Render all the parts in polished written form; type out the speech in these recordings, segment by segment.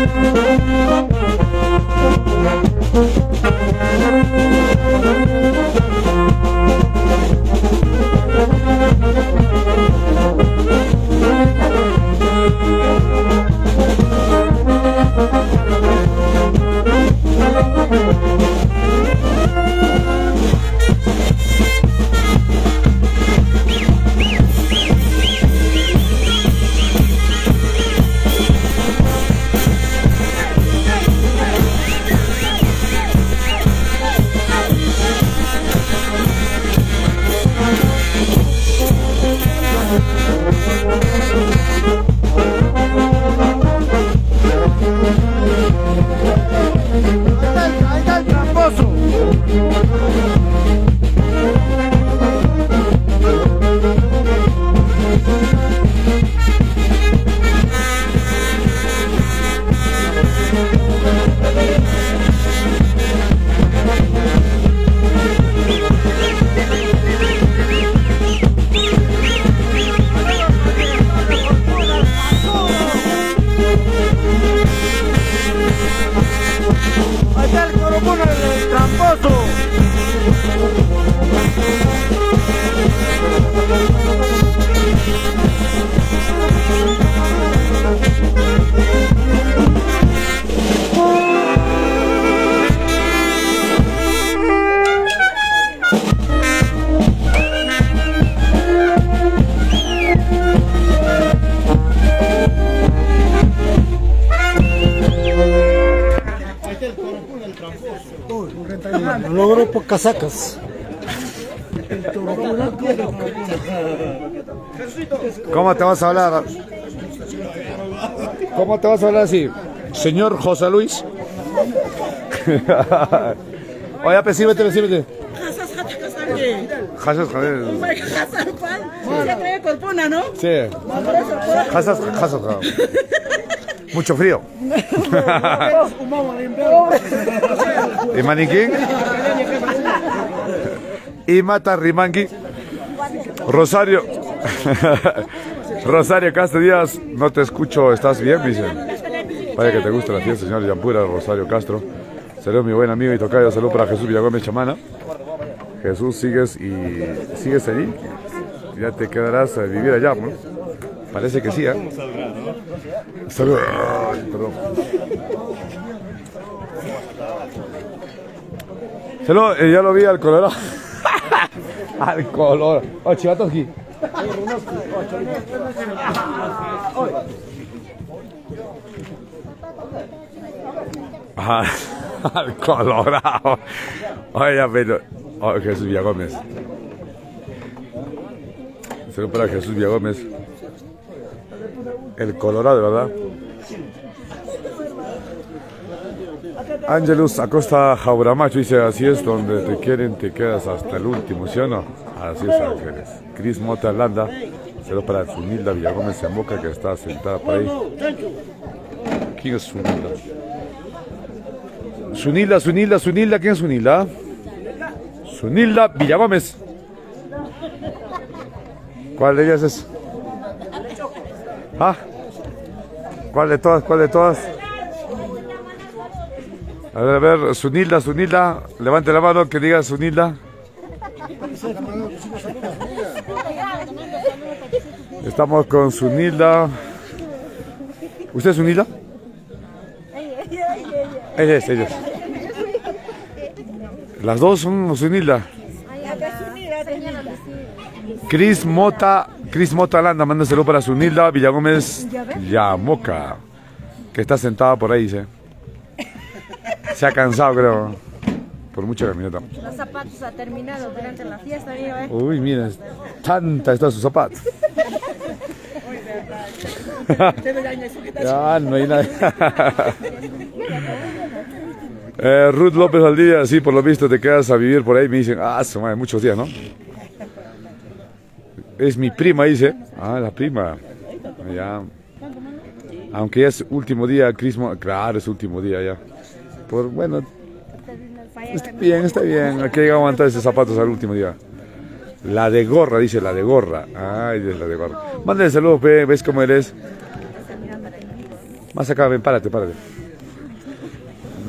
Logro por casacas. ¿Cómo te vas a hablar? ¿Cómo te vas a hablar así? Señor José Luis. Oye, pues síbete. Hasas, Ya trae corpona, ¿no? sí. Hasas. Mucho frío. ¿Y maniquí? Y mata Rimanqui. Rosario. Rosario Castro Díaz, no te escucho, ¿estás bien? Dicen. Vaya que te gusta la fiesta, señor Yampura, Rosario Castro. Saludos mi buen amigo y tocayo, salud para Jesús Villagómez Chamana. Jesús, sigues allí. Ya te quedarás a vivir allá, ¿no? Parece que sí, ¿eh? Saludos. Perdón. Saludos, ya lo vi al Colorado. Al Colorado. Oh, chivatos aquí. Al Colorado. Oye, pero. Oh, Jesús Villagómez. Saludos para Jesús Villagómez. El Colorado, ¿verdad? Ángelus Acosta Jauramacho dice, así es, donde te quieren te quedas hasta el último, ¿sí o no? Así es, Ángeles. Cris Mota Landa, saludos para Zunilda Villagómez en Boca, que está sentada por ahí. ¿Quién es Zunilda? Zunilda, ¿quién es Zunilda? Zunilda Villagómez. ¿Cuál de ellas es? ¿Ah? ¿Cuál de todas? A ver, Zunilda, levante la mano, que diga Zunilda. Estamos con Zunilda. ¿Usted es Zunilda? Ella es. Las dos son Zunilda. Cris Mota Landa, mándaselo para Zunilda Villagómez Yamoca, que está sentada por ahí, dice. Se ha cansado, creo, por mucha caminata. Los zapatos ha terminado durante la fiesta, amigo, ¿eh? Uy, mira, tanta está sus zapatos. Ya, no hay nada. Ruth López Valdivia, sí, por lo visto te quedas a vivir por ahí. Me dicen, su madre, muchos días, ¿no? Es mi prima, dice. La prima. Ya. Aunque ya es último día, Crismo. Claro, es último día ya. Bueno, está bien. Aquí hay que aguantar esos zapatos al último día. La de gorra, dice, la de gorra. Ay, es la de gorra. Mándale saludos, ¿ves cómo eres? Más acá, ven, párate.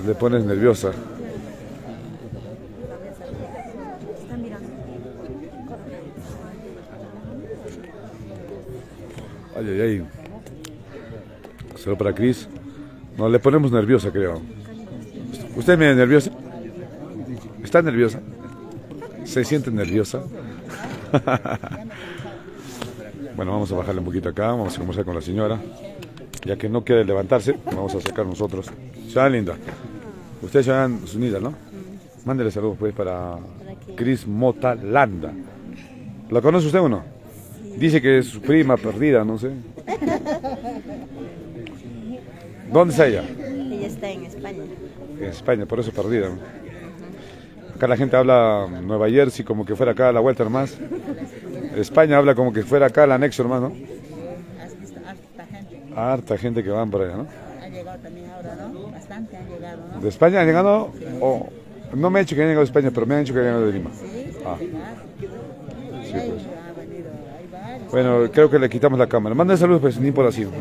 le pones nerviosa. Está mirando. Ay, ay, ay. Solo para Cris. No, le ponemos nerviosa, creo. ¿Usted me nerviosa? ¿Está nerviosa? ¿Se siente nerviosa? Bueno, vamos a bajarle un poquito acá. Vamos a conversar con la señora. Ya que no quiere levantarse, vamos a sacar nosotros. Ciudad linda. Ustedes son unidas, ¿no? Mándele saludos pues para Cris Mota Landa. ¿La conoce usted o no? Dice que es su prima perdida, no sé. ¿Dónde está ella? Ella está en España. En España, por eso perdida, ¿no? Acá la gente habla Nueva Jersey como que fuera acá a la vuelta nomás. España habla como que fuera acá al anexo nomás, ¿no? ¿Has visto harta gente? Harta gente que van por allá, ¿no? Ha llegado también ahora, ¿no? Bastante han llegado, ¿no? ¿De España han llegado? Oh, no me han dicho que han llegado de España, pero me han dicho que han llegado de Lima. Sí, Ah, sí, sí, pues. ha venido, hay varios. Bueno, creo que le quitamos la cámara. Manda saludos, pues, ni por así.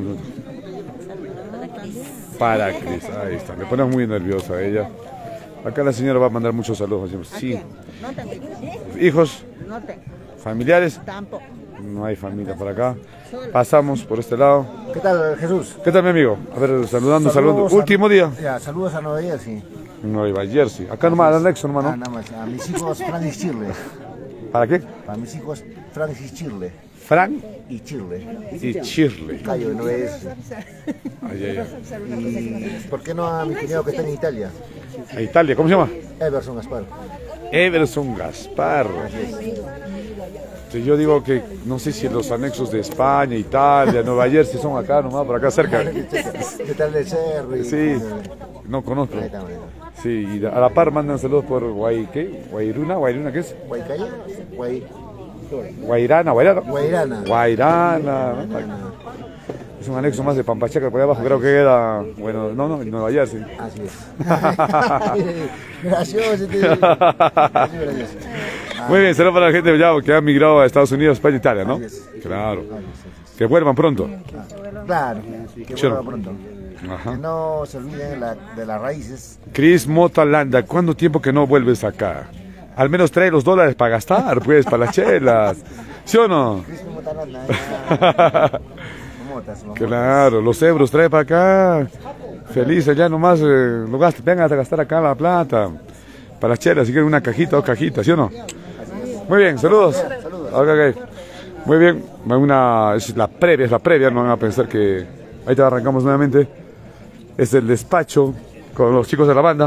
Para Cris, ahí está. Me pone muy nerviosa ella. Acá la señora va a mandar muchos saludos. Sí. No tengo hijos. ¿Hijos? No tengo. ¿Familiares? Tampoco. No hay familia por acá. Pasamos por este lado. ¿Qué tal, Jesús? ¿Qué tal, mi amigo? A ver, saludando. Saludos a- Último día. Ya, saludos a Nueva Jersey. Nueva Jersey. Acá nomás, al anexo nomás, ¿no? Nada más. A mis hijos Francis Chirle. ¿Para qué? Para mis hijos Francis Chirle. Fran Y Chirle. y Shirley. Cayo de Nueva Jersey. Ay, ay, ay. ¿Y por qué no a mi cuñado que está en Italia? A Italia, ¿cómo se llama? Everson Gaspar. Everson Gaspar. Entonces yo digo que no sé si los anexos de España, Italia, Nueva Jersey son acá nomás, por acá cerca. ¿Qué tal de Cerro? Sí, no conozco. Ahí está, ahí está. Sí, y a la par mandan saludos por ¿qué? Guairuna, ¿qué es? Guaycaya, Guairana. Guairana. Es un anexo más de Pampachaca por ahí abajo, creo que queda, bueno, no, en Nueva Jersey. Así es. Gracioso. Gracias. Muy bien, será para la gente ya que ha migrado a Estados Unidos, España, Italia, ¿no? Así es. Claro. Que vuelvan pronto. Claro, que Sure. vuelva pronto. Que Ajá. no se olviden de las raíces. Cris Mota Landa, ¿cuánto tiempo que no vuelves acá? Al menos trae los dólares para gastar, pues, para las chelas. ¿Sí o no? Cristo Motalanda. Motas. Claro, los euros trae para acá. Feliz allá nomás, lo gasta, vengan a gastar acá la plata. Para las chelas, si quieren una cajita, 2 cajitas, ¿sí o no? Muy bien, saludos. Ok. Muy bien, es la previa, no van a pensar que... Ahí te arrancamos nuevamente. Es el despacho con los chicos de la banda.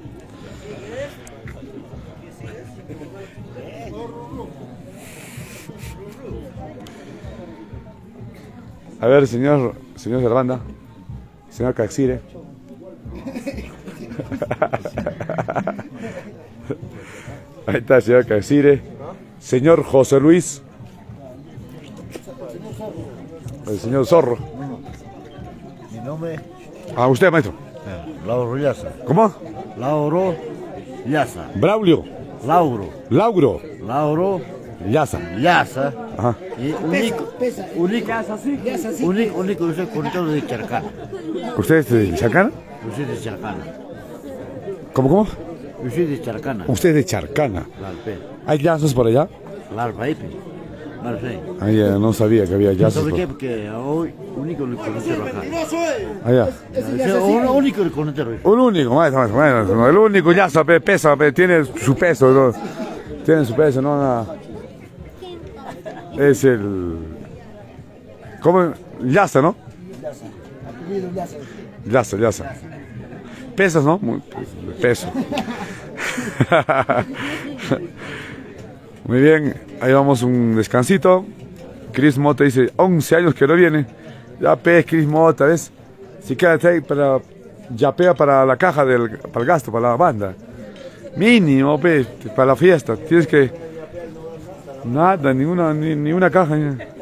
A ver, señor de la banda, señor Caxire. Ahí está el señor Caxire. Señor José Luis. El señor Zorro. Mi nombre Ah, usted, maestro. es Lauro Llaza. ¿Cómo? Lauro Llaza. Braulio. Lauro Llaza. Llaza. Ajá. Y único yo soy conductor de Charcana. ¿Usted es de Charcana? Yo soy de Charcana. ¿Cómo? Yo soy de Charcana. Usted es de Charcana. Lalpe. ¿Hay llazos por allá? Lalpaipe. Lalpe. Ahí no sabía que había llazos. ¿Sabe qué? Porque hoy único el conductor acá. Allá. Único el conductor. Un único, maestro, el único llazo pesa, tiene su peso, ¿no? Tiene su peso, no. Es el... ¿Cómo? Llaza, ¿no? Llaza. Pesas, ¿no? Peso. Muy bien, ahí vamos un descansito. Cris Mota dice, 11 años que no viene. Ya Cris Mota, ¿ves? Si quédate ahí para... Yapea para la caja, para el gasto, para la banda. Mínimo, para la fiesta. Tienes que... Nada, ni una caja.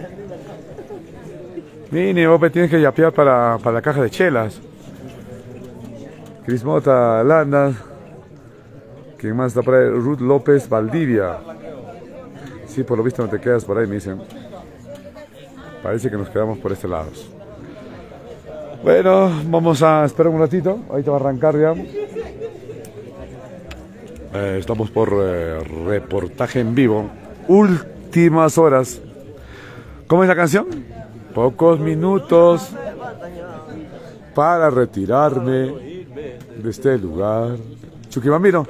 Mínimo, tienes que yapear para la caja de chelas. Cris Mota Landa. ¿Quién más está por ahí? Ruth López Valdivia. Sí, por lo visto no te quedas por ahí, me dicen. Parece que nos quedamos por este lado. Bueno, vamos a esperar un ratito. Ahorita va a arrancar ya. Estamos por reportaje en vivo. Últimas horas. ¿Cómo es la canción? Pocos minutos para retirarme de este lugar. Chuquimamiro.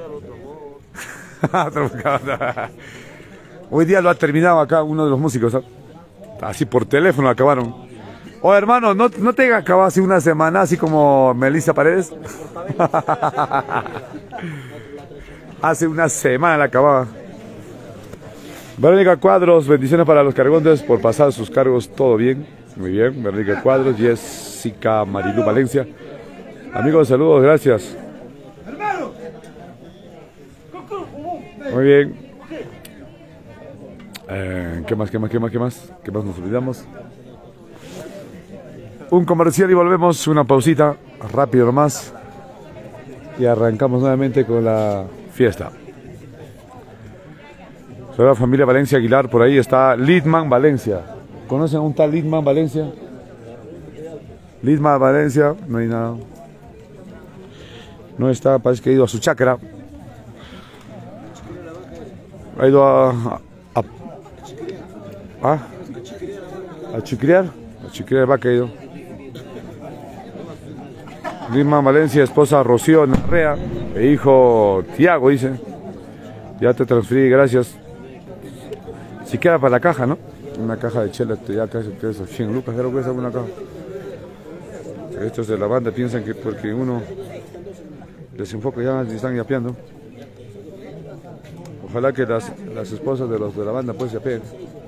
Hoy día lo ha terminado acá uno de los músicos. Así por teléfono acabaron. Oh, hermano, ¿no te acabó hace una semana así como Melissa Paredes? Hace una semana la acababa. Verónica Cuadros, bendiciones para los cargontes por pasar sus cargos, todo bien. Muy bien, Verónica Cuadros, Jessica Marilu Valencia. Amigos, saludos, gracias. Muy bien. ¿Qué más nos olvidamos? Un comercial y volvemos, una pausita, rápido nomás. Y arrancamos nuevamente con la fiesta. Soy la familia Valencia Aguilar, por ahí está Lidman Valencia. ¿Conocen a un tal Lidman Valencia? Lidman Valencia, no hay nada. No está, parece que ha ido a su chacra. Ha ido a chicriar. A chicriar va caído. Lidman Valencia, esposa Rocío Narrea, e hijo Tiago, dice. Ya te transferí, gracias. Si queda para la caja, ¿no? Una caja de chela, ya casi 100 lucas, creo que es una caja. Estos de la banda piensan que porque uno les enfoca ya están yapeando. Ojalá que las esposas de los de la banda pues yapeen.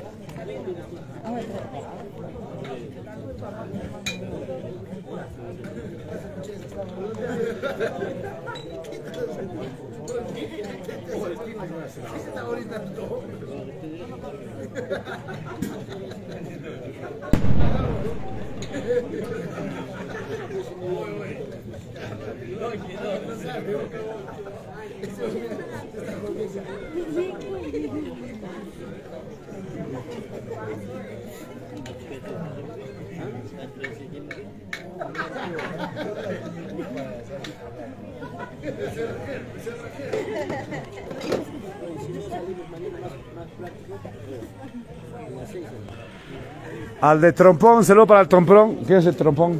Al de trompón, saludo para el trompón. ¿Quién es el trompón?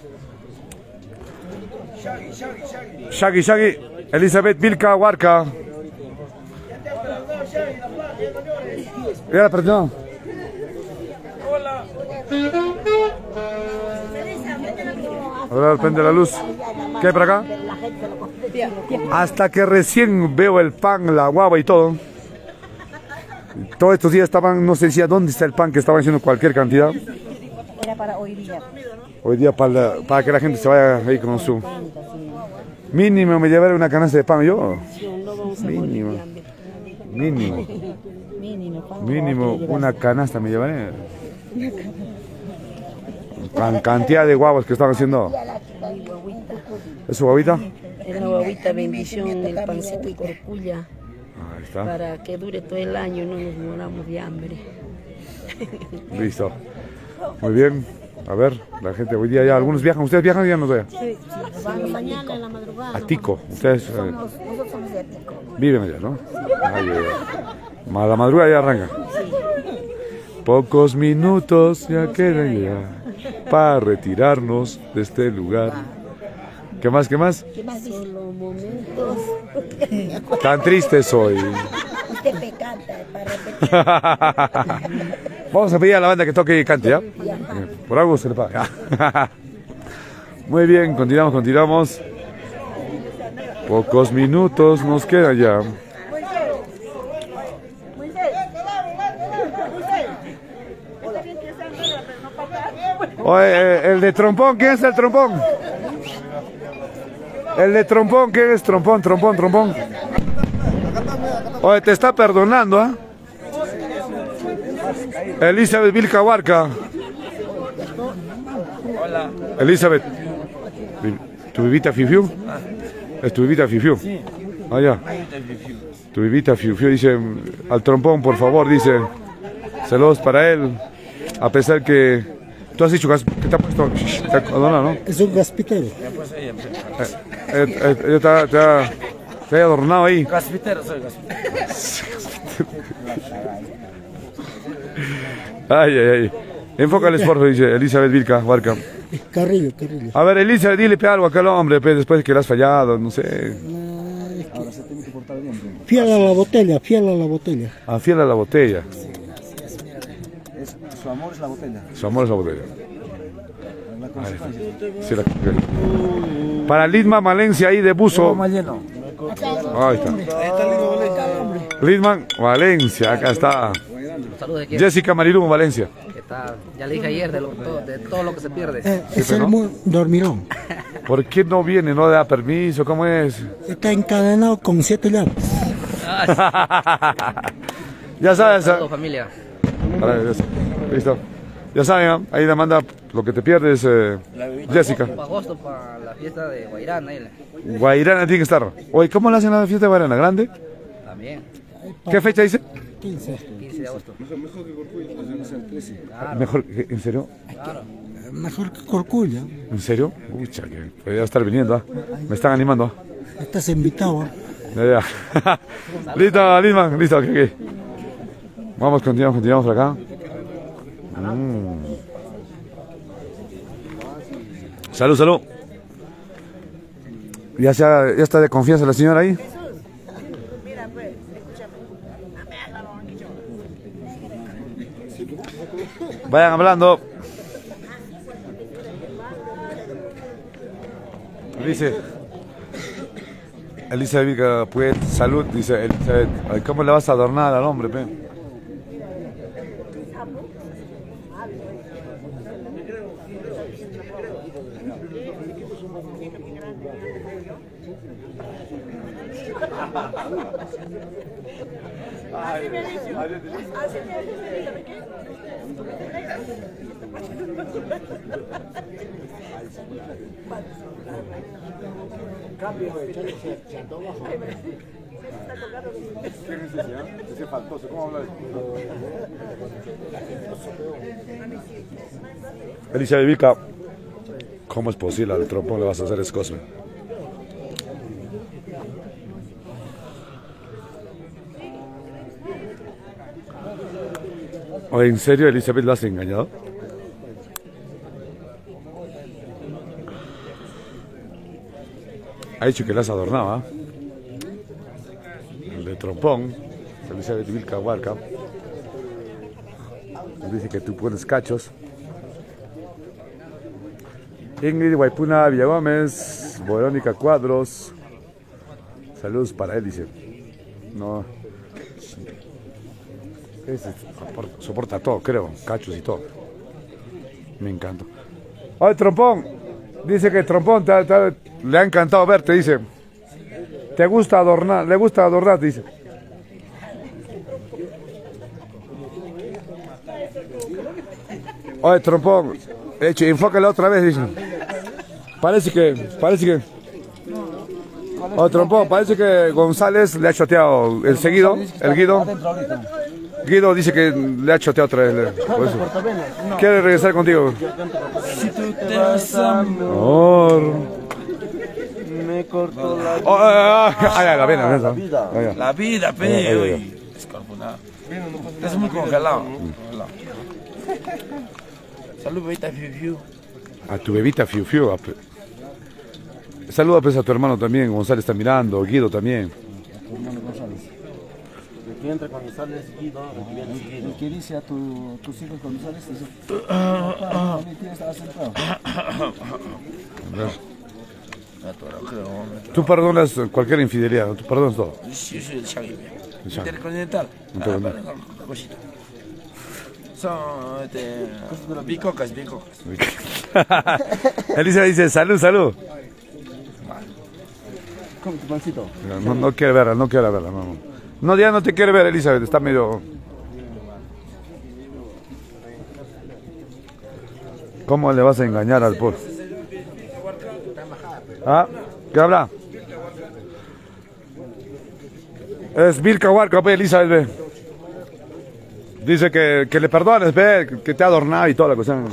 Shaggy, Elizabeth Vilca Huarca. Ya, perdón. Ahora prende la luz. ¿Qué hay por acá? Hasta que recién veo el pan, la guava y todo. Todos estos días estaban, no sé si a dónde está el pan, que estaban haciendo cualquier cantidad. Era para hoy día. Hoy día para que la gente se vaya ahí con su... Mínimo me llevaré una canasta de pan yo. Mínimo una canasta me llevaré. Cantidad de guavos que están haciendo. ¿Es su guavita? Es la guavita bendición, el pancito y corculla. Ahí está. Para que dure todo el año, no nos moramos de hambre. Listo. Muy bien. A ver, la gente hoy día ya, algunos viajan. ¿Ustedes viajan o ya no sé? Sí, van mañana en la madrugada. A Tico. Ustedes Nosotros somos de Tico. viven allá, ¿no? Ay, a la madrugada ya arranca. Pocos minutos ya quedan ya para retirarnos de este lugar. ¿Qué más? ¿Qué más dice? Solo momentos. Tan triste soy. Usted me canta para repetir. Vamos a pedir a la banda que toque y cante, ¿ya? Por algo se le paga. Muy bien, continuamos. Pocos minutos nos quedan ya. Oye, el de trompón, ¿quién es el trompón? El de trompón, ¿quién es? Trompón. Oye, te está perdonando, ¿ah? Elizabeth Vilca Huarca. Hola. Elizabeth. ¿Tu vivita Fifiu? ¿Es tu vivita Fifiu? Ah, ya. Tu vivita Fifiu dice, al trompón, por favor, dice, saludos para él, a pesar que tú has dicho que te ha puesto, te ha, ¿no? Es un gaspitero. Ella te Te he adornado ahí. Gasfitero soy, gasfitero. Ay, ay, ay. Enfócales, por favor, dice Elizabeth Vilca, Huarca. Carrillo, Carrillo. A ver, Elizabeth, dile algo a aquel hombre, pues, después de que le has fallado, no sé. Fiel a la botella, fiel a la botella. Afiela la botella. Su amor es la botella. Su amor es la botella. La consecuencia. Sí, para Lidman Valencia ahí de buzo. Más lleno. Ahí está. Lidman Valencia, acá está. Saludos de aquí. Jessica Marilú Valencia. ¿Qué tal? Ya le dije ayer de todo lo que se pierde. Es pero el no. dormirón. ¿Por qué no viene? ¿No le da permiso? ¿Cómo es? Está encadenado con 7 llaves. Ya sabes. Saludos, familia. Listo. Ya saben, ahí le manda lo que te pierdes, Jessica. Para agosto, para la fiesta de Guairán. Guairana tiene que estar. Oye, ¿cómo le hacen la fiesta de Guairana? ¿Grande? También. ¿Qué fecha dice? 15. 15 de agosto. Mejor, ¿en serio? Claro. Mejor que Corculla. ¿En serio? Pucha, que podría estar viniendo. Me están animando. Estás invitado. Ya. Listo, Lidman, listo. Okay. Vamos, continuamos por acá. Salud. Ya está de confianza la señora ahí. Vayan hablando. Dice Elizabeth, pues, salud, dice Elizabeth. Ay, ¿cómo le vas a adornar al hombre, pe? Elizabeth Vilca, ¿cómo es posible? Al trompón le vas a hacer esas cosas. Oye, ¿en serio Elizabeth la has engañado? Ha dicho que las adornaba. El de trompón, Elizabeth Vilca Huarca. Dice que tú pones cachos. Ingrid Guaypuna Villagómez, Verónica Cuadros. Saludos para él, dice. No. Soporta todo, creo. Cachos y todo. Me encanta. Oye, trompón. Dice que trompón le ha encantado verte, dice. ¿Te gusta adornar? ¿Le gusta adornar? Dice. Oye, trompón. Enfócale otra vez, dice. Parece que. Oye, trompón, parece que González le ha choteado el seguido, el Guido. Guido dice que le ha choteado otra vez. Por eso. ¿Quiere regresar contigo? Si tú te vas a Amor. me cortó la La vida. La vida, pe. Escorpunado. Es muy congelado. Salud, bebita Fiu Fiu. A tu bebita Fiu Fiu. Saluda pues a tu hermano también, González está mirando, Guido también. El que entra cuando sales Guido, el que viene Guido. El que dice a tus hijos cuando sales, dice, tienes que estar sentado. Tú perdonas cualquier infidelidad, ¿no? Tú perdonas todo. Sí, yo soy el Shaggy. Intercontinental. Son bicocas. Elisa dice, salud. ¿Cómo tu pancito? No quiere verla, no. No, ya no te quiere ver, Elizabeth, está medio... ¿Cómo le vas a engañar al pobre? ¿Ah? ¿Qué habla? Es Vilca Huarca, ve, Elizabeth, ve. Dice que le perdones, ve, que te ha adornado y toda la cosa.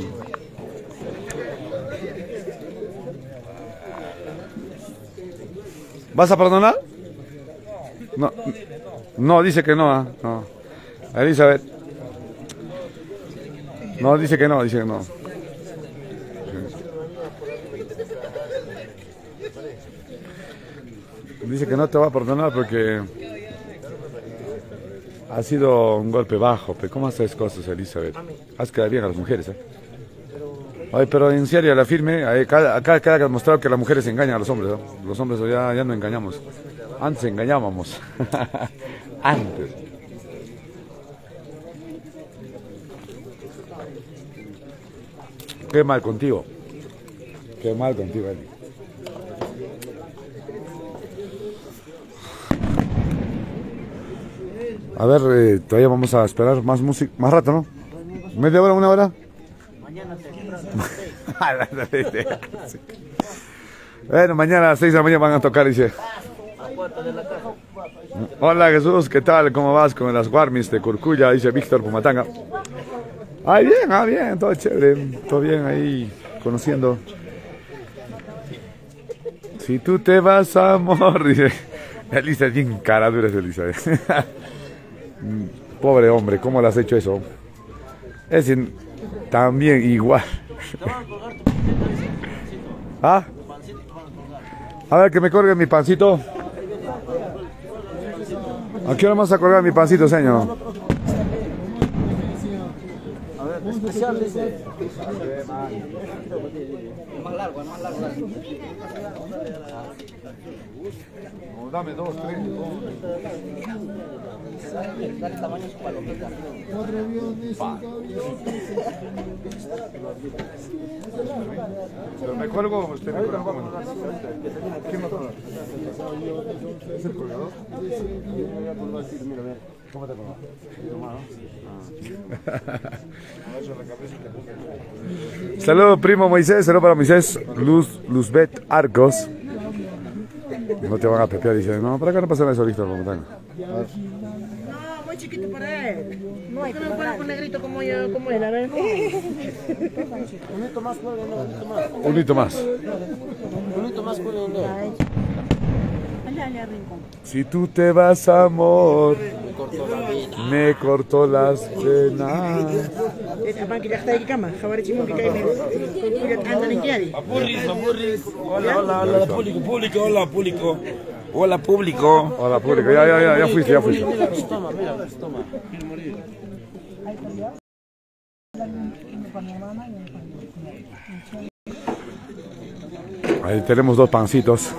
¿Vas a perdonar? No, no, dice que no, no. Elizabeth. No, dice que no, dice que no. Dice que no te va a perdonar porque ha sido un golpe bajo. Pero ¿cómo haces cosas, Elizabeth? Haz quedar bien a las mujeres, ¿eh? Ay, pero en serio, la firme, acá queda demostrado que las mujeres engañan a los hombres, ¿no? Los hombres ya no engañamos. Antes engañábamos. Antes. Qué mal contigo. Qué mal contigo, Eli. A ver, todavía vamos a esperar más música, más rato, ¿no? ¿Media hora, una hora? Mañana Bueno, mañana a las 6 de la mañana van a tocar, dice. Hola Jesús, ¿qué tal? ¿Cómo vas con las Guarmis de Curcuya? Dice Víctor Pumatanga. Bien, todo chévere, todo bien ahí, conociendo. Si tú te vas, amor, dice. Elisa es bien cara dura, Elisa. Pobre hombre, ¿cómo le has hecho eso? Es también igual. ¿Ah? A ver, que me colguen mi pancito. ¿A qué hora vamos a colgar mi pancito, señor? A ver, especial, dice. Más largo, más largo. Dame 2, 3. Dale tamaño su palomita. Pero me cuelgo, usted me cuelga. ¿Quién más habla? ¿Es el colgador? ¿Cómo te colgas? Saludos, primo Moisés. Saludos para Moisés. Luzbet Arcos. No te van a pepear, dice. No, para acá no pasa nada eso, Víctor. No, muy chiquito para él. No hay que me poner con negrito como él, a ver. Un hito más, un hito más. Un hito más, Allá, rincón. Si tú te vas, amor, me cortó las venas. Hola, público. Hola, público. Hola, público. Ya fuiste. Toma, mira, toma. Ahí tenemos 2 pancitos.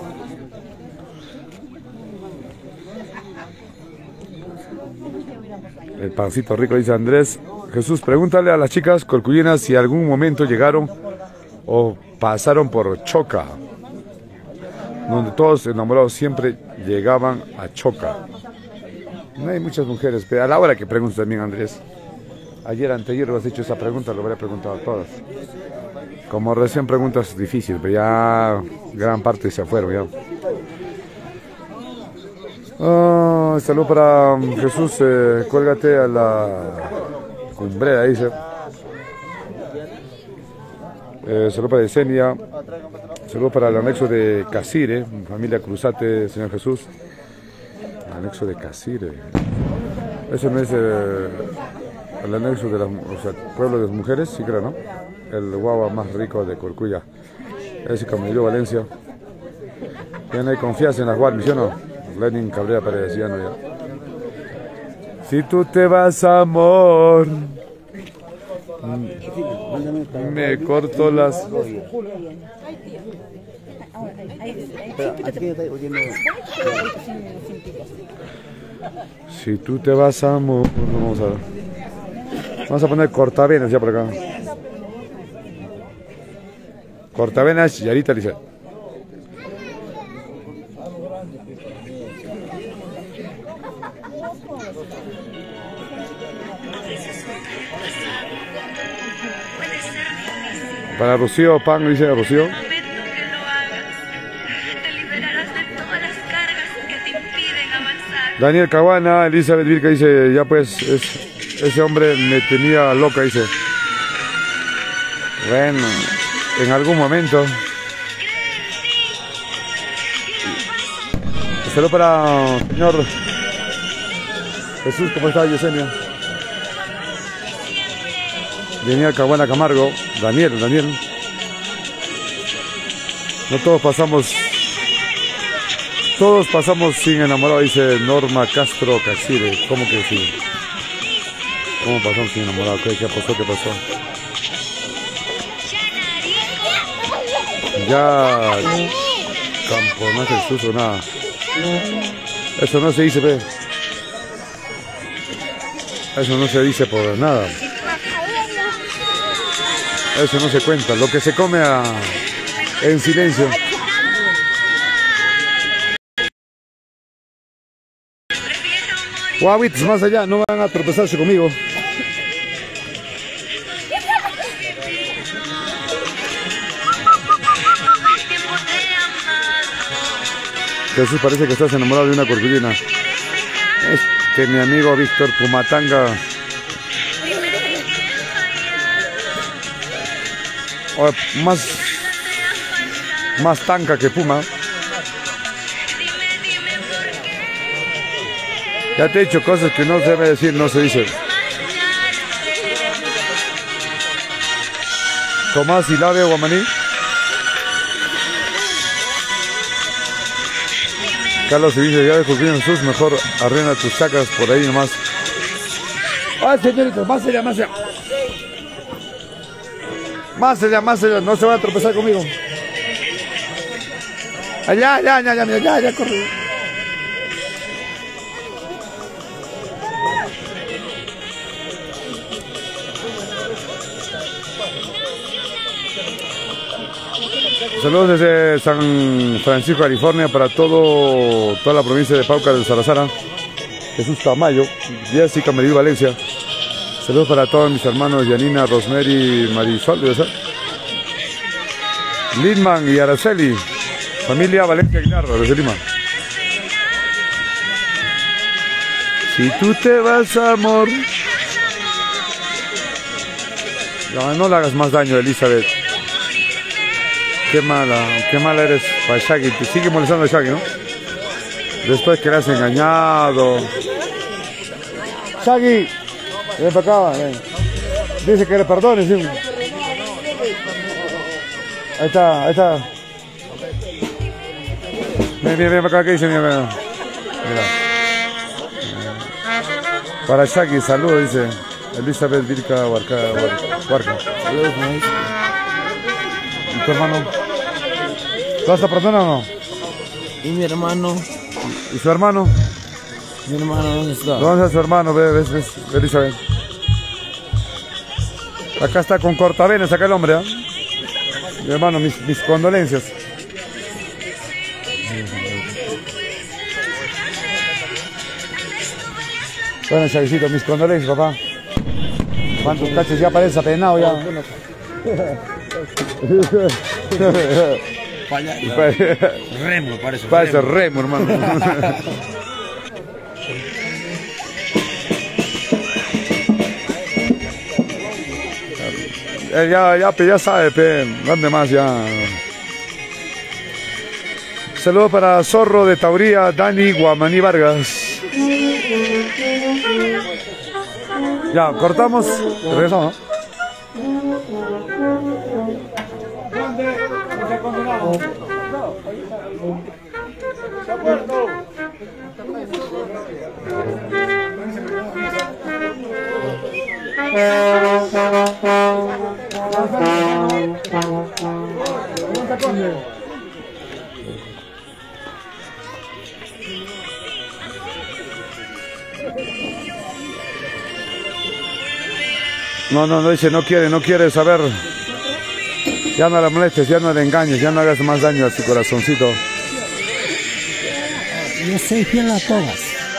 El pancito rico, dice Andrés. Jesús, pregúntale a las chicas corcuyinas si algún momento llegaron o pasaron por Choca, donde todos enamorados siempre llegaban a Choca. No hay muchas mujeres, pero a la hora que preguntas también, Andrés. Anteayer has hecho esa pregunta, lo habría preguntado a todas. Como recién preguntas difíciles, pero ya gran parte se fueron ya. Salud para Jesús, cuélgate a la cumbrera, dice. Salud para Yesenia. Salud para el anexo de Casire, familia Cruzate, Señor Jesús. El anexo de Casire. Eso no es el anexo de pueblo de las mujeres, sí creo, ¿no? El guagua más rico de Corcuya. Ese Camilo Valencia. Ya no hay confianza en las Guarmis, ¿sí o no? Lenin Cabrera Paredesiano ya. Si tú te vas, amor, me corto las... Si tú te vas, amor, vamos a poner cortavenas ya por acá. Cortavenas y ahorita dice. Para Rocío Pan, dice Rocío. Daniel Cabana, Elizabeth Virca dice, ya pues, ese hombre me tenía loca, dice. Bueno, en algún momento. Saludos para señor Jesús, ¿cómo estás, Yesenia? Daniel Caguana Camargo. Daniel. No todos pasamos sin enamorado, dice Norma Castro Caxire. ¿Cómo que sí? ¿Cómo pasamos sin enamorado? ¿Qué pasó? Ya, campo, no hace el susto, nada. Eso no se dice, pe. Eso no se dice por nada. Eso no se cuenta. Lo que se come en silencio. Guavitos, más allá, no van a tropezarse conmigo. Jesús, parece que estás enamorado de una corculina. Es que mi amigo Víctor Pumatanga, más tanca que Puma. Ya te he dicho cosas que no se debe decir, no se dice. Tomás Hilario Guamaní. Carlos se dice, ya de Corculina Jesús, mejor arrena tus chacas por ahí nomás. ¡Ay, señorita! Más allá. Más allá, no se van a tropezar conmigo. Allá, ya, corre. Saludos desde San Francisco, California, para toda la provincia de Pauca del Sarazara. Jesús Tamayo, Jessica Medellín, Valencia. Saludos para todos mis hermanos Yanina, Rosemary, Marisol, Lindman y Araceli. Familia Valencia Aguilar, desde Lima. Si tú te vas, amor. No le hagas más daño, Elizabeth. Qué mala eres para Shaggy. Te sigue molestando a Shaggy, ¿no? Después que le has engañado. Shaggy, ven para acá, ven. Dice que le perdones, ¿sí? Ahí está. Ven para acá, ¿qué dice? Mira. Para Shaggy, saludos, dice Elizabeth Virca Huarca. Saludos, ¿y tu hermano? ¿Tú vas a perdonar o no? ¿Y mi hermano? ¿Y su hermano? Mi hermano, ¿dónde está? ¿Dónde está su hermano? ¿Ves, Elizabeth? Acá está con cortavenas, acá el hombre, ¿eh? Mi hermano, mis condolencias. Bueno, Chaguicito, mis condolencias, papá. ¿Cuántos caches ya pareces apenado ya? Remo, parece. Parece remo, hermano. Ya sabe, ¿dónde más ya? Saludos para Zorro de Tauría, Dani Guamaní Vargas. Ya, cortamos, regresamos. No, dice, no quiere saber. Ya no la molestes, ya no le engañes, ya no hagas más daño a su corazoncito. Yo soy fiel a todas.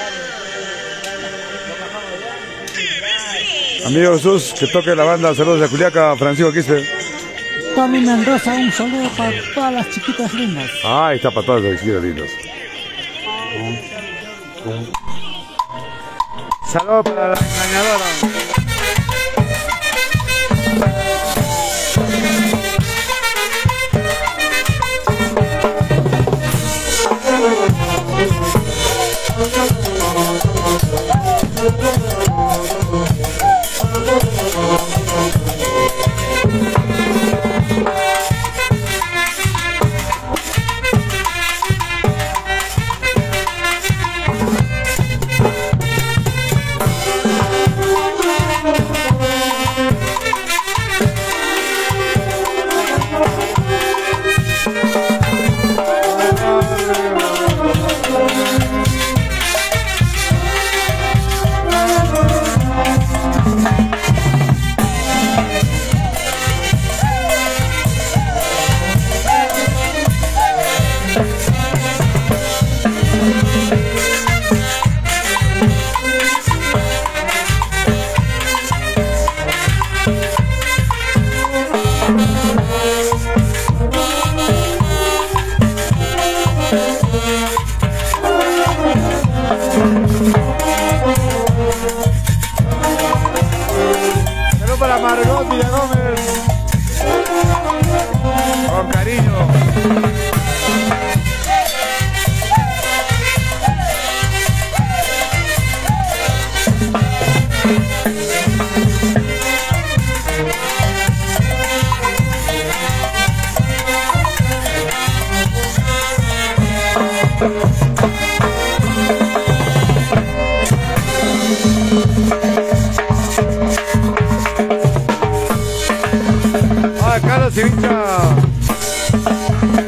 Amigo Jesús, que toque la banda. Saludos de Culiaca, Francisco Quispe. Tommy Mendoza, un saludo para todas las chiquitas lindas. Ahí está para todas las chiquitas lindas. Saludos para la engañadora.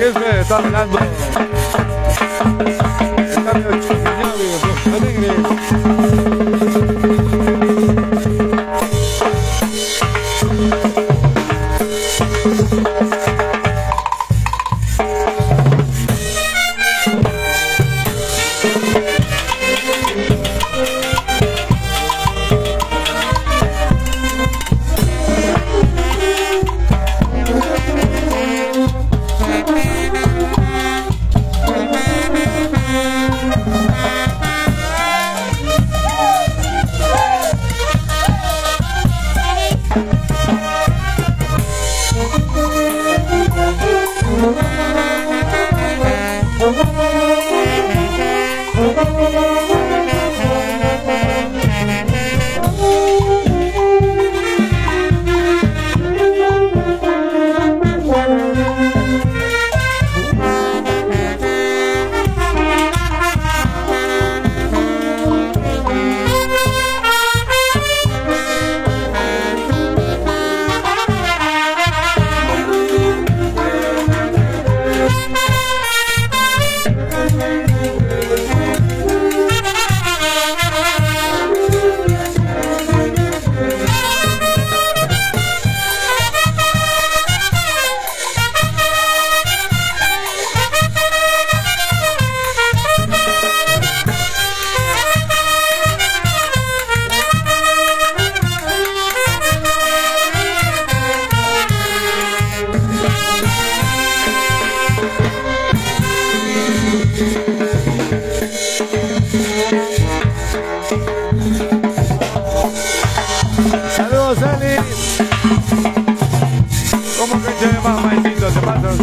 ¿Qué es? Está hablando. Está medio chingado, alegre. Saludos, Eli. ¿Cómo que se llama, maestro? ¿Te pasas?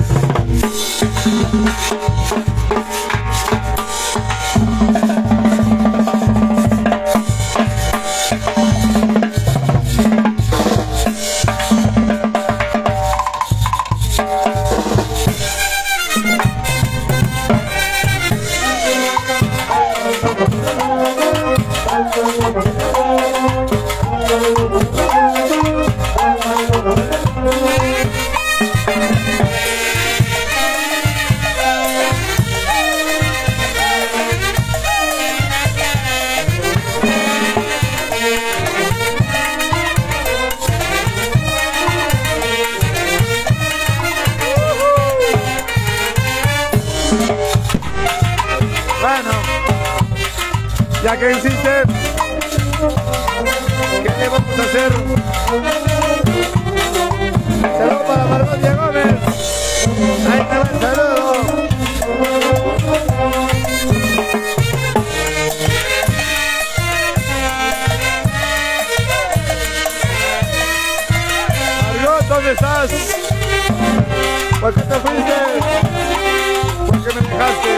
Ya que insiste, ¿qué le vamos a hacer? Saludos para Margolia Gómez. Ahí te va el saludo. Margot, ¿dónde estás? ¿Por qué te fuiste? ¿Por qué me dejaste?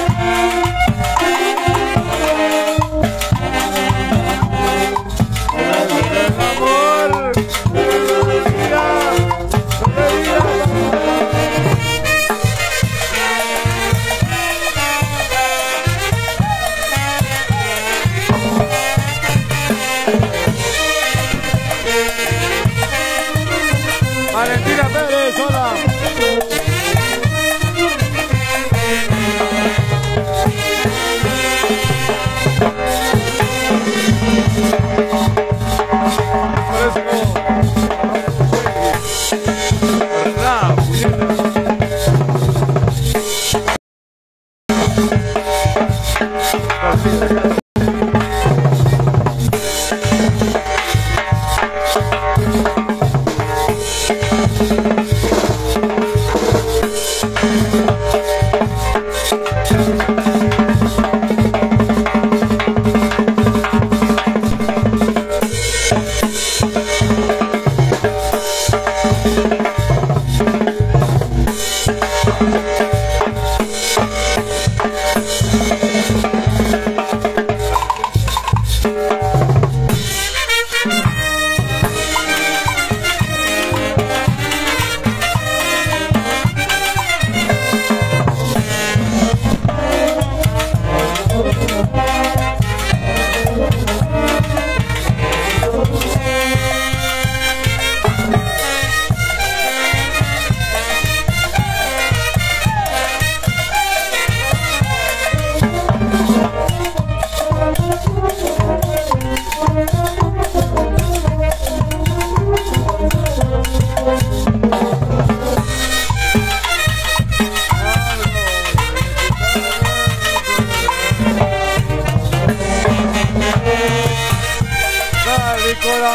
Valentina Pérez, hola.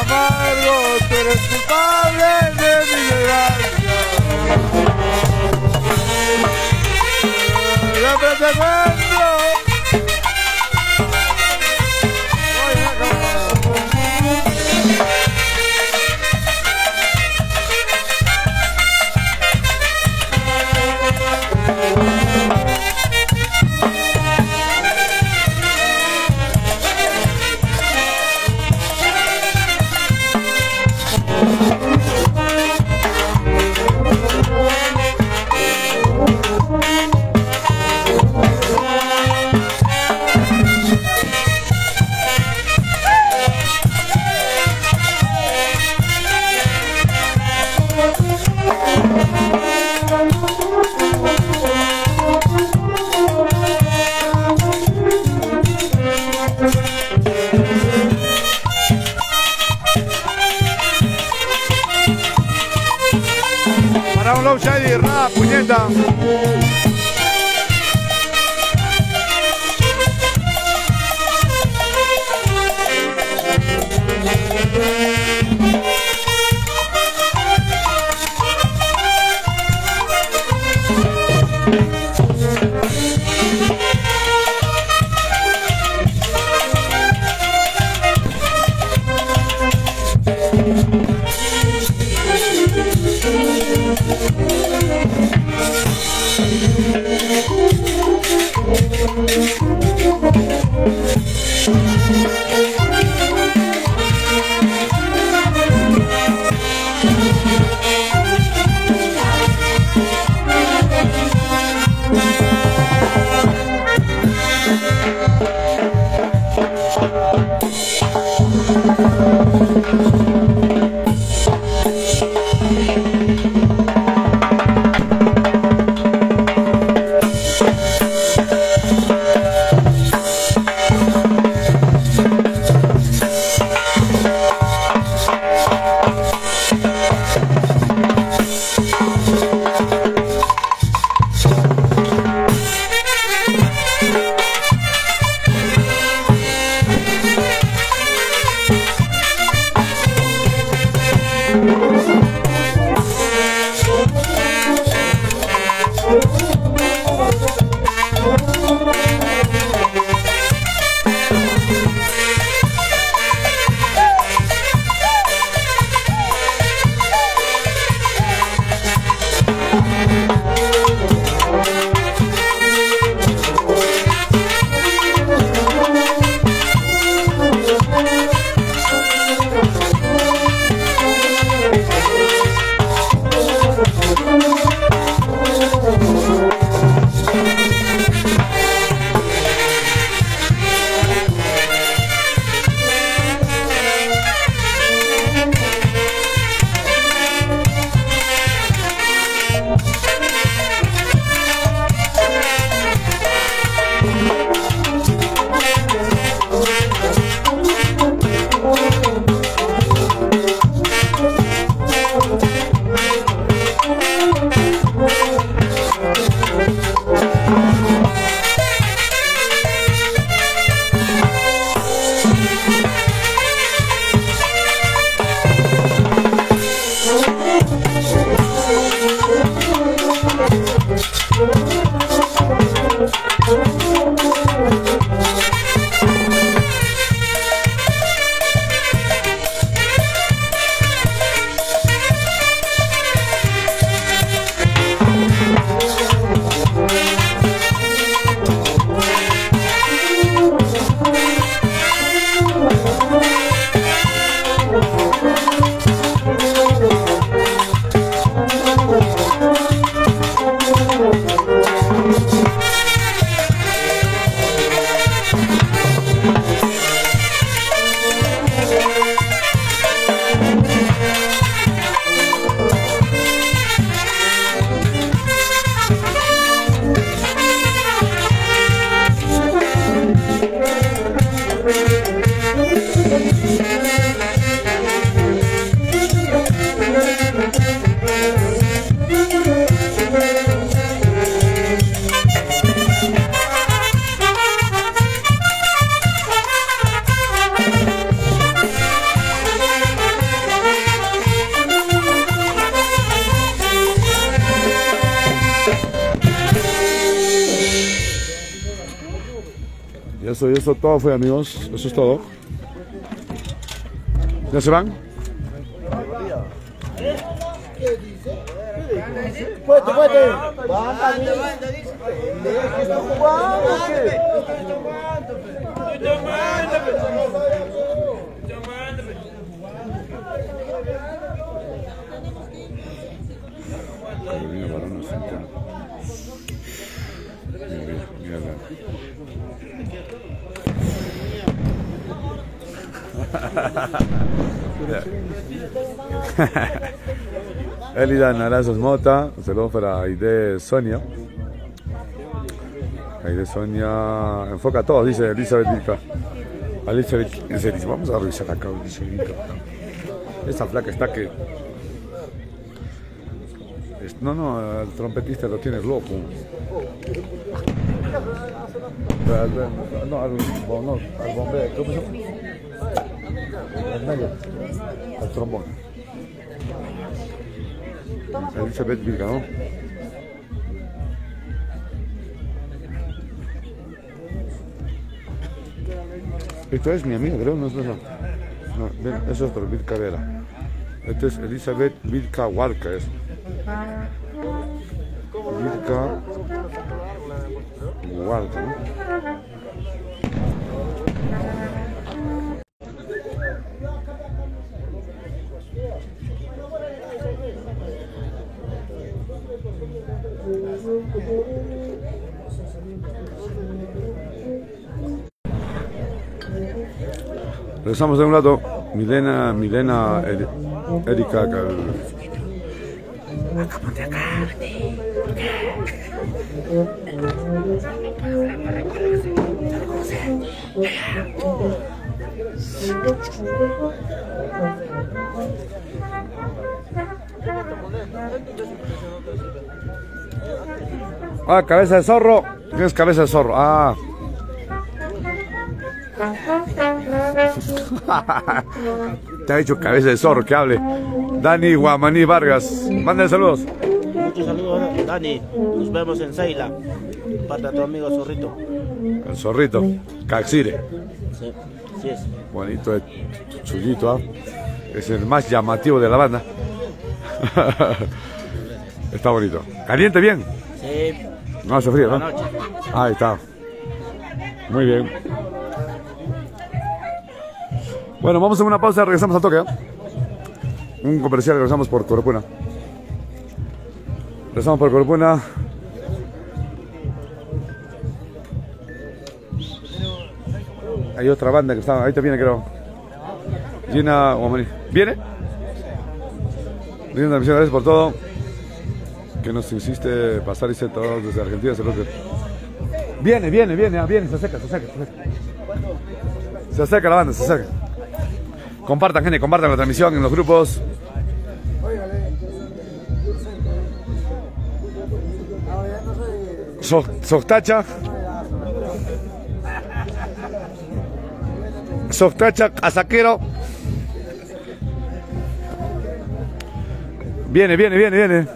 amargo, tú eres culpable de mi desgracia. Siempre te encuentro. Y eso todo fue, amigos. Eso es todo. ¿Ya se van? Fuerte. ¿Está jugando o qué? Carolina Barona Centeno. Mira. Elida Narazos Mota, un saludo para Aide Sonia. Aide Sonia, enfoca a todos, dice Elizabeth Vilca. Elizabeth dice, vamos a revisar acá, dice Vilca. Esta flaca está que... No, el trompetista lo tienes loco. No, al bombero, ¿cómo se llama? Al trombón. Elizabeth Vilca, ¿no? Esto es mi amiga, creo, no es eso. No, eso es por Vilca Vera. Este es Elizabeth Vilca Huarca, es. Vilca Huarca, ¿no? Regresamos de un lado, Milena, Erika. Ah, cabeza de zorro. ¿Qué es cabeza de zorro? Ah. Te ha dicho cabeza de zorro, que hable. Dani Guamaní Vargas, manda saludos. Muchos saludos, Dani. Nos vemos en Seila. Para tu amigo Zorrito. El Zorrito, Caxire. Sí, sí es. Bonito, chullito, ¿eh? Es el más llamativo de la banda. Está bonito. ¿Caliente bien? Sí. No hace frío, ¿no? Ahí está. Muy bien. Bueno, vamos a una pausa, regresamos al toque, ¿eh? Un comercial, regresamos por Corpuna. Regresamos por Corpuna. Hay otra banda que está, ahorita viene, creo. Gina Guamaní. ¿Viene? Linda misión, gracias por todo. Que nos hiciste pasar, dice todos desde Argentina. Viene, se acerca. Se acerca la banda, se acerca. Compartan, gente, compartan la transmisión en los grupos. Softacha, casaquero. Viene. ¿Ya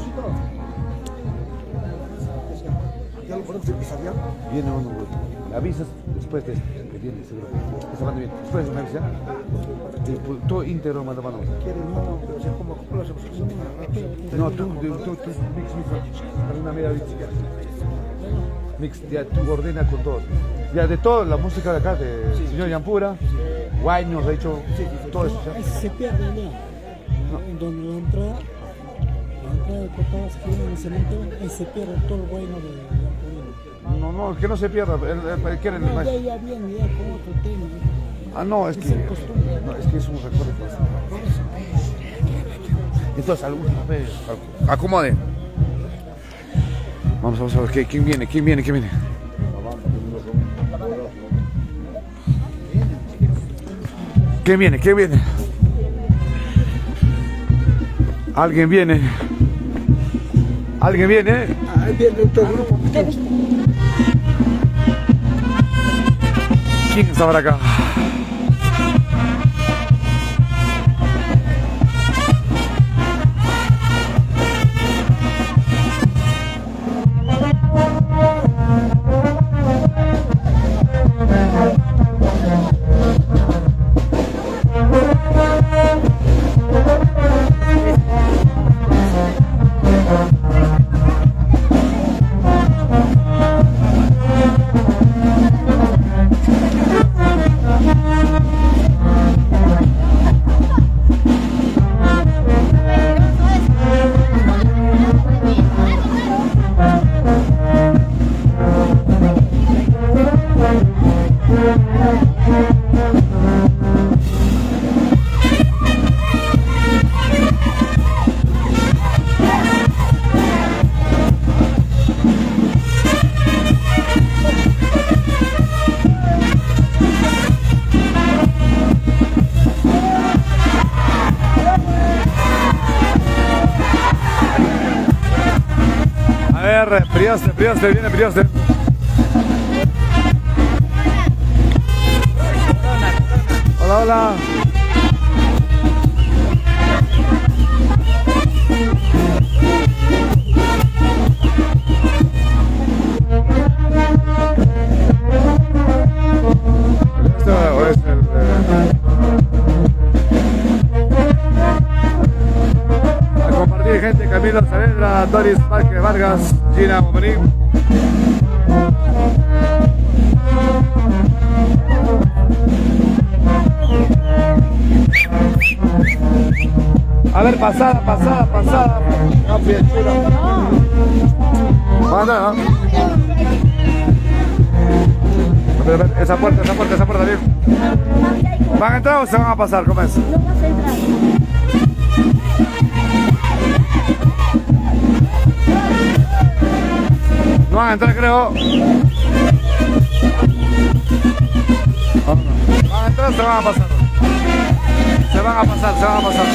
lo podemos empezar ya? Viene uno, me avisas después de que viene, seguro. Esa banda viene. Después me avisas. Todo íntegro, mano. No, pero si es como lo hacemos. No, tú, mix, para una media vez. Mix, ya tú ordena con todo. Ya de toda la música de acá, de señor Yampura, Guay nos ha hecho todo eso. Ahí se pierde, ¿no? Donde la entrada de Cotabas que viene en el cementerio, ahí se pierde todo el bueno de Yampurino. No, que no se pierda. Quieren ya viene ya con otro tema. No, es que es un recuerdo. Entonces, a la última vez, acomode. Vamos a ver quién viene. ¿Quién viene? ¿Alguien viene? Ahí viene otro grupo. ¿Quién está por acá? ver, Priaste, viene Priaste. Hola, hola. Esto es el... A compartir, gente. Camilo Saavedra, Doris Parque Vargas, Gina Momaní. A ver, pasada. No, bien, manda, ¿no? A ver, esa puerta, bien. ¿Van a entrar o se van a pasar? ¿Cómo es? No vas a entrar. No van a entrar, creo. Van a entrar o se van a pasar. Se van a pasar.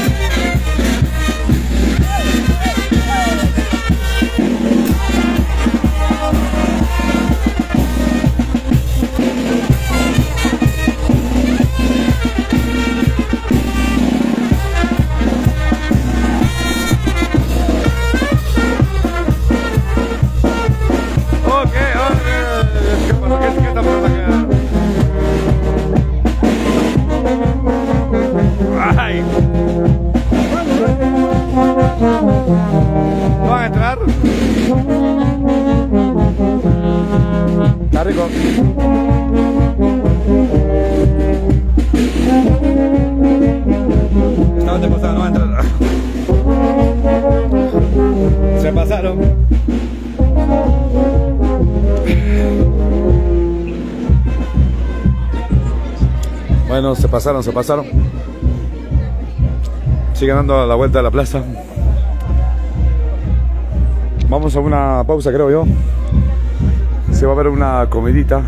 ¿Qué está pasando acá? Ay. ¿No van a entrar? Está rico. Estaban de pasada, no van a entrar. Se pasaron. Bueno, se pasaron. Siguen dando la vuelta a la plaza. Vamos a una pausa, creo yo. Se va a ver una comidita.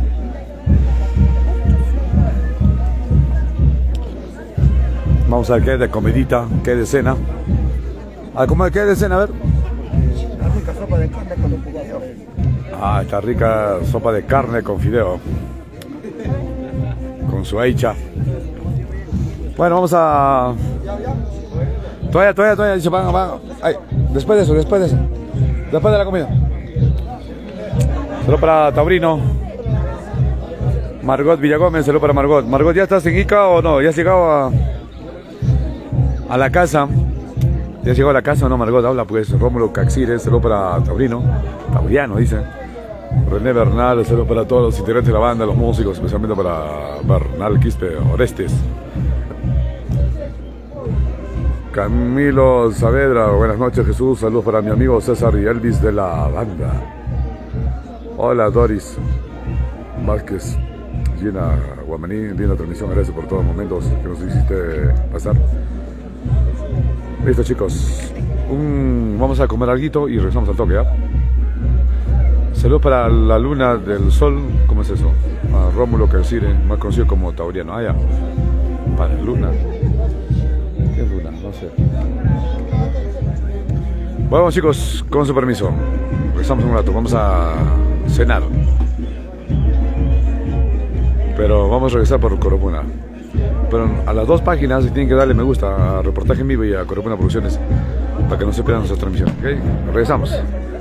Vamos a ver qué es de comidita, qué es de cena. ¿Qué es de cena? A ver. Una rica sopa de carne con fideo. Ah, esta rica sopa de carne con fideo. Con su hecha. Bueno, vamos a... Todavía, dice, van. Ay, después de eso. Después de la comida. Saludos para Taurino. Margot Villagómez, saludos para Margot. Margot, ¿ya estás en Ica o no? ¿Ya has llegado a la casa? ¿Ya has llegado a la casa o no, Margot? Habla pues, Rómulo Caxires, saludos para Taurino. Tauriano, dice. René Bernal, saludos para todos los integrantes de la banda, los músicos, especialmente para Bernal Quispe Orestes. Camilo Saavedra, buenas noches Jesús, saludos para mi amigo César y Elvis de la banda. Hola Doris Vázquez, Gina Guamaní, linda transmisión, gracias por todos los momentos que nos hiciste pasar. Listo chicos, vamos a comer alguito y regresamos al toque, ¿ya? Saludos para la luna del sol, ¿cómo es eso? A Rómulo Caxires, más conocido como Tauriano. Ah, ya. Para la luna. ¿Qué luna? No sé. Bueno chicos, con su permiso, regresamos un rato, vamos a cenar. Pero vamos a regresar por Coropuna. Pero a las dos páginas tienen que darle me gusta a Reportaje en Vivo y a Coropuna Producciones para que no se pierdan nuestras transmisiones, ¿ok? Regresamos.